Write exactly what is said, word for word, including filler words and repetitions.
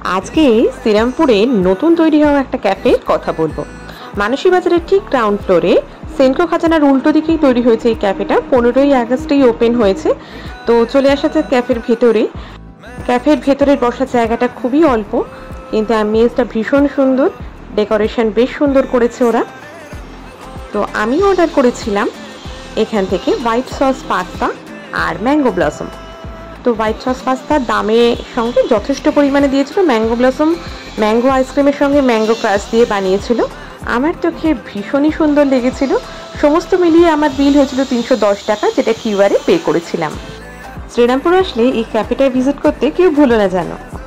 আজকে শ্রীরামপুরে নতুন তৈরি হওয়া একটা ক্যাফের কথা বলবো। মানসী বাজারের ঠিক গ্রাউন্ড ফ্লোরে সেন্ট্রো খাজানার উল্টো দিকেই তৈরি হয়েছে এই ক্যাফেটা। পনেরোই আগস্টেই ওপেন হয়েছে। তো চলে আসা যাক ক্যাফের ভেতরে। ক্যাফের ভেতরের বসার জায়গাটা খুবই অল্প, কিন্তু অ্যাম্বিয়েন্সটা ভীষণ সুন্দর, ডেকোরেশন বেশ সুন্দর করেছে ওরা। তো আমি অর্ডার করেছিলাম এখান থেকে হোয়াইট সস পাস্তা আর ম্যাঙ্গো ব্লসম। তো হোয়াইট সস পাস্তার দামের সঙ্গে যথেষ্ট পরিমাণে দিয়েছিল। ম্যাঙ্গো ব্লসম ম্যাঙ্গো আইসক্রিমের সঙ্গে ম্যাঙ্গো ক্রাশ দিয়ে বানিয়েছিল। আমার তো খেয়ে ভীষণই সুন্দর লেগেছিল। সমস্ত মিলিয়ে আমার বিল হয়েছিল তিনশো দশ টাকা, যেটা কিউআরে পে করেছিলাম। শ্রীরামপুর আসলে এই ক্যাফেটায় ভিজিট করতে কেউ ভুলো না জানো।